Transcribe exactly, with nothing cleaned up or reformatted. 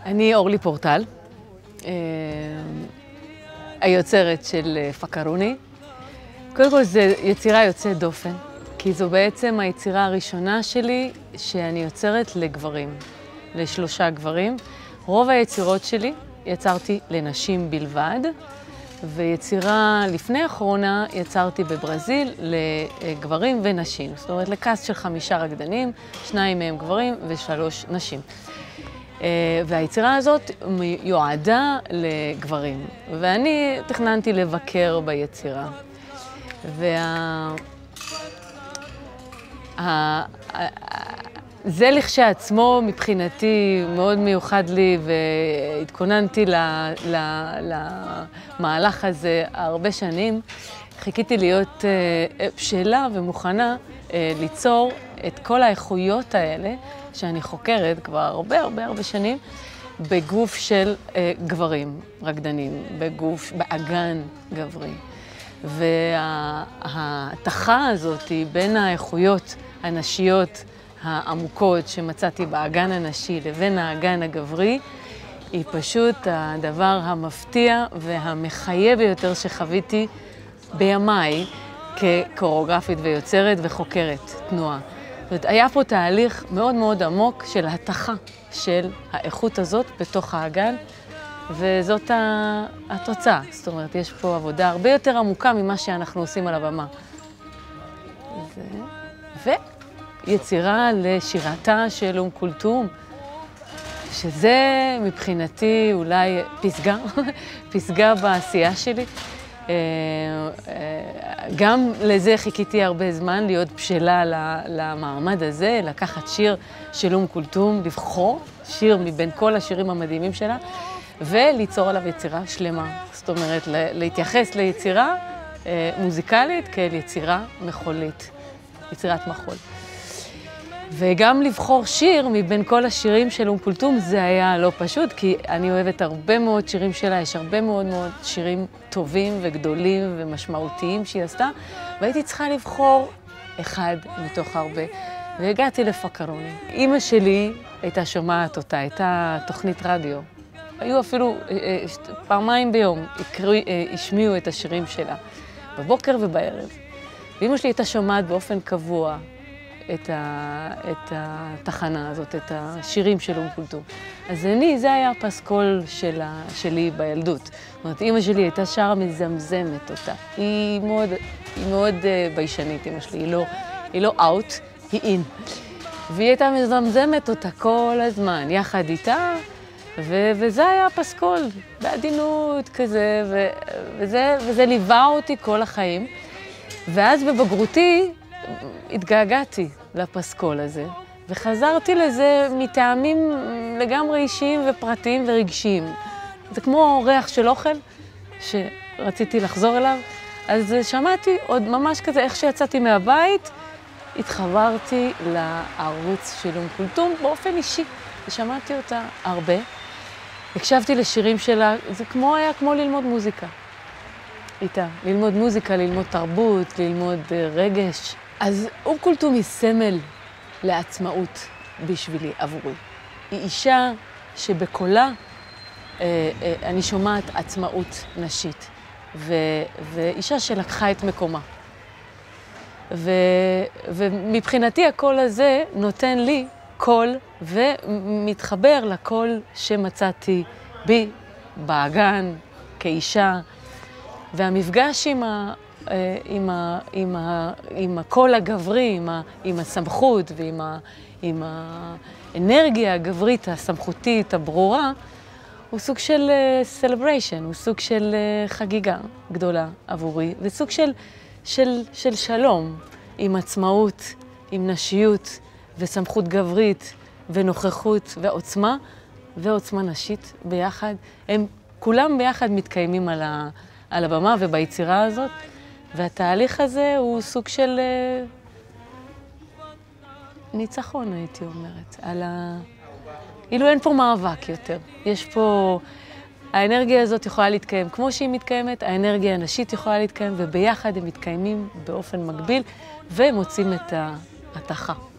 אני אורלי פורטל, היוצרת של פקרוני. קודם כל, זו יצירה יוצאת דופן, כי זו בעצם היצירה הראשונה שלי שאני יוצרת לגברים, לשלושה גברים. רוב היצירות שלי יצרתי לנשים בלבד, ויצירה לפני האחרונה יצרתי בברזיל לגברים ונשים. זאת אומרת, לקאסט של חמישה רקדנים, שניים מהם גברים ושלוש נשים. והיצירה הזאת יועדה לגברים, ואני תכננתי לבקר ביצירה. וה... זה לכשעצמו מבחינתי מאוד מיוחד לי, והתכוננתי למהלך הזה הרבה שנים. חיכיתי להיות בשלה ומוכנה ליצור את כל האיכויות האלה שאני חוקרת כבר הרבה הרבה הרבה שנים בגוף של גברים רקדנים, בגוף, באגן גברי. וההתחה הזאת בין האיכויות הנשיות העמוקות שמצאתי באגן הנשי לבין האגן הגברי, היא פשוט הדבר המפתיע והמחייב ביותר שחוויתי בימיי כקוריאוגרפית ויוצרת וחוקרת תנועה. זאת אומרת, היה פה תהליך מאוד מאוד עמוק של התחה של האיכות הזאת בתוך האגן, וזאת התוצאה. זאת אומרת, יש פה עבודה הרבה יותר עמוקה ממה שאנחנו עושים על הבמה. ו... ויצירה לשירתה של אום כולתום, שזה מבחינתי אולי פסגה, פסגה בעשייה שלי. גם לזה חיכיתי הרבה זמן, להיות בשלה למעמד הזה, לקחת שיר של אום כולתום, לבחור שיר מבין כל השירים המדהימים שלה, וליצור עליו יצירה שלמה. זאת אומרת, להתייחס ליצירה מוזיקלית כאל יצירה מחולית, יצירת מחול. וגם לבחור שיר מבין כל השירים של אום כולתום זה היה לא פשוט, כי אני אוהבת הרבה מאוד שירים שלה, יש הרבה מאוד מאוד שירים טובים וגדולים ומשמעותיים שהיא עשתה, והייתי צריכה לבחור אחד מתוך הרבה, והגעתי לפקרוני. אמא שלי הייתה שומעת אותה, הייתה תוכנית רדיו. היו אפילו פעמיים ביום, השמיעו את השירים שלה, בבוקר ובערב. ואמא שלי הייתה שומעת באופן קבוע את, ה, את התחנה הזאת, את השירים של אום כולתום. אז אני, זה היה הפסקול שלה, שלי בילדות. זאת אומרת, אמא שלי הייתה שרה מזמזמת אותה. היא מאוד, היא מאוד uh, ביישנית, אמא שלי. היא לא, היא לא out, היא in. והיא הייתה מזמזמת אותה כל הזמן, יחד איתה, ו, וזה היה הפסקול, בעדינות כזה, ו, וזה, וזה ליווה אותי כל החיים. ואז בבגרותי, התגעגעתי לפסקול הזה, וחזרתי לזה מטעמים לגמרי אישיים ופרטיים ורגשיים. זה כמו ריח של אוכל שרציתי לחזור אליו, אז שמעתי עוד ממש כזה, איך שיצאתי מהבית, התחברתי לערוץ של אום כולתום באופן אישי, ושמעתי אותה הרבה. הקשבתי לשירים שלה, זה כמו, היה כמו ללמוד מוזיקה איתה, ללמוד מוזיקה, ללמוד תרבות, ללמוד רגש. אז אום כולתום היא סמל לעצמאות בשבילי, עבורי. היא אישה שבקולה אה, אה, אני שומעת עצמאות נשית, ו, ואישה שלקחה את מקומה. ו, ומבחינתי הקול הזה נותן לי קול ומתחבר לקול שמצאתי בי, באגן, כאישה, והמפגש עם ה... עם, ה, עם, ה, עם הקול הגברי, עם, ה, עם הסמכות ועם ה, עם האנרגיה הגברית, הסמכותית, הברורה, הוא סוג של celebration, הוא סוג של חגיגה גדולה עבורי, וסוג של, של, של שלום עם עצמאות, עם נשיות וסמכות גברית ונוכחות ועוצמה, ועוצמה נשית ביחד. הם כולם ביחד מתקיימים על, ה, על הבמה וביצירה הזאת. והתהליך הזה הוא סוג של ניצחון, הייתי אומרת, על ה... אילו אין פה מאבק יותר. יש פה... האנרגיה הזאת יכולה להתקיים כמו שהיא מתקיימת, האנרגיה הנשית יכולה להתקיים, וביחד הם מתקיימים באופן מקביל, ומוצאים את ההתחה.